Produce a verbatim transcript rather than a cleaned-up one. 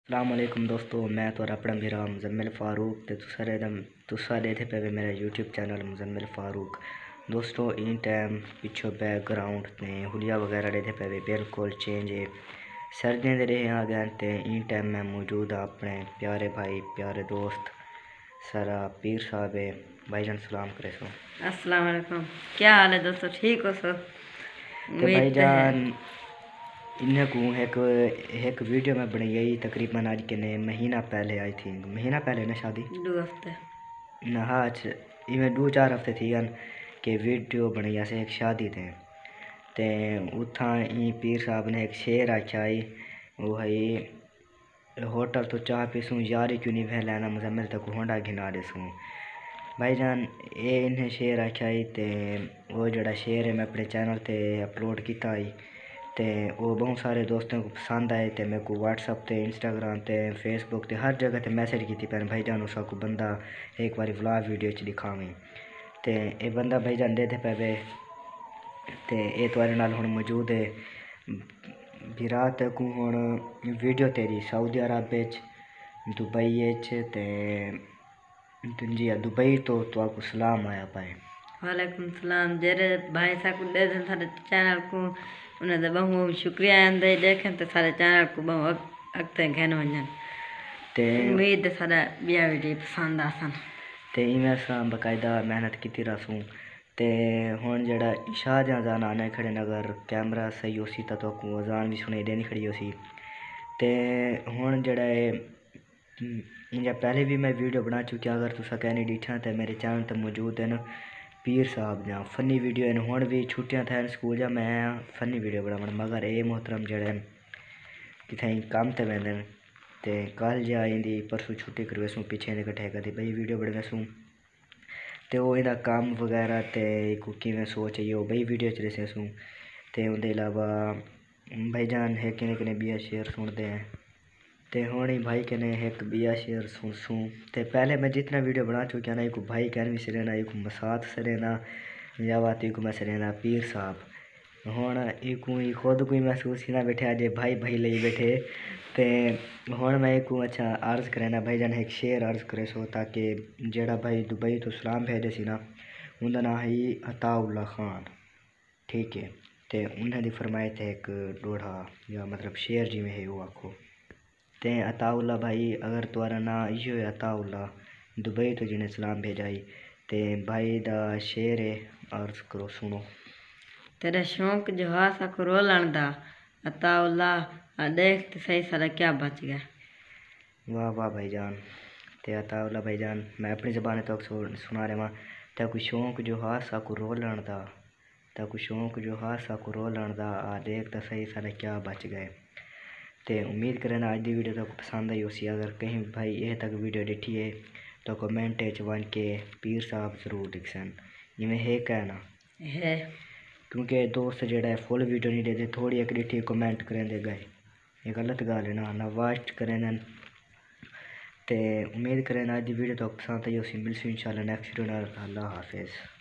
السلام علیکم دوستو، میں تو اپنا میرا مزمل فاروق تے تسا دیکھتے پے میرا یوٹیوب چینل مزمل فاروق۔ دوستو این ٹائم پچھو بیک گراؤنڈ تے ہولیا وغیرہ دیکھتے پے بالکل چینج ہے، سردیاں دے رہے آ گئے تے این ٹائم میں موجود ہاں اپنے پیارے بھائی پیارے دوست سارا پیر صاحب ہے۔ بھائی جان سلام کرے سو۔ السلام علیکم، کیا حال ہے دوستو؟ ٹھیک ہو سو؟ تے بھائی جان انہیں کو ایک ایک ویڈیو میں بنائی آئی تقریباً آج کے نے مہینہ پہلے آئی تھی، مہینہ پہلے نا شادی دو ہفتے نہ آج ایویں دو چار ہفتے تھی گن کہ ویڈیو بنائی اسے ایک شادی تے تے اتھاں این پیر صاحب نے ایک شعر آکھیا آئی وہ ہے ہوٹل تو چاہ پیسوں یاری کیوں نہیں بہ لینا مزمل تک ہونڈا گھنا دے سوں۔ بھائی جان اے انہیں شعر آکھیا آئی تے وہ جڑا شعر ہے میں اپنے چینل تے اپلوڈ کیتا آئی تے وہ بہت سارے دوستوں کو پسند آئے تے میں کو واٹس اپ تے انسٹاگرام تے فیس بک تے ہر جگہ تے میسیج کیتی پہن بھائی جان اسا کو بندہ ایک باری ولاگ ویڈیو چ دکھاویں تے اے بندہ بھائی جان دے دے پے تے اے تواڈے نال ہن موجود ہے برات کو ہن ویڈیو تیری سعودی عرب وچ دبئی وچ تے جی دبئی تو تو کو سلام آیا پائے۔ وعلیکم السلام جڑے بھائی سا کو دے دن سارے چینل کو انہاں دا بہت شکریہ اندے دیکھن تے سارے چینل کو بہت اگتے گھن ونجن تے امید سارا بیا ویڈیو پسند آسن تے ایویں اساں باقاعدہ محنت کیتی راسوں تے ہن جڑا عشاء دا اذان آنے کھڑے اگر کیمرہ صحیح ہوسی تا تو کو اذان بھی سنائی دینی کھڑی ہوسی تے ہن جڑا ہے انجا پہلے بھی میں ویڈیو بنا چکیا اگر تسا کہنی ڈیٹھا تے میرے چینل تے موجود ہیں پیر صاحب جا فنی ویڈیو ہیں ہن بھی چھٹیاں تھین سکول جا میں فنی ویڈیو بناون مگر اے محترم جڑے کتھیں کام تے ویندن تے کل جا ایندی پرسوں چھٹی کروے سوں پیچھے دے کٹھے کدی بھئی ویڈیو بڑھے سوں تے او ایندا کام وغیرہ تے کو کیویں سوچ ہے او بھئی ویڈیو چ دسے سوں تے اون دے علاوہ بھائی جان ہے کنے کنے بیا شعر سن دے ہیں تے ہونی بھائی کنے ایک بیا شعر سن سوں تے پہلے میں جتنا ویڈیو بنا چکیا نا ایک بھائی کہن بھی سرینا ایک مسات سرینا یا واتی کو میں سرینا پیر صاحب ہن ایک خود کوئی محسوس ہی نہ بیٹھے اجے بھائی بھائی لئی بیٹھے تے ہن میں کو اچھا عرض کرنا بھائی جان ایک شعر عرض کرے سو تاکہ جڑا بھائی دبئی تو سلام بھیجے سی نا اوندا نام ہے عطا اللہ خان، ٹھیک ہے تے انہاں دی فرمائش ہے ایک ڈوڑھا یا مطلب شعر جویں ہے وہ آکھو تے عطا اللہ بھائی اگر تمہارا نام ایو ہے عطا اللہ دبئی تو جنے سلام بھیجائی تے بھائی دا شعر ہے عرض کرو سنو۔ تیرے شوق جو ہا سا کو رولن دا عطا اللہ دیکھ تے صحیح سارا کیا بچ گیا۔ واہ واہ بھائی جان تے عطا اللہ بھائی جان میں اپنی زبان تو سنا رہا ہاں تے کوئی شوق جو ہا سا کو رولن دا تے کوئی شوق جو ہا سا کو رولن دا آ دیکھ تے صحیح سارا کیا بچ گئے تے امید کرنا آج دی ویڈیو تو پسند آئی ہوسی اگر کہیں بھائی یہ تک ویڈیو دیکھی ہے تو کمنٹ وچ ون کے پیر صاحب ضرور لکھسن جویں ہے کہنا ہے کیونکہ دوست جڑا ہے فل ویڈیو نہیں دیتے تھوڑی ایک ڈیٹھی کمنٹ کریں دے گئے یہ غلط گال ہے نا نہ واچ کریں دن تے امید کریں آج دی ویڈیو تو پسند آئی ہوسی ملسی انشاءاللہ نیکسٹ ویڈیو نال اللہ حافظ۔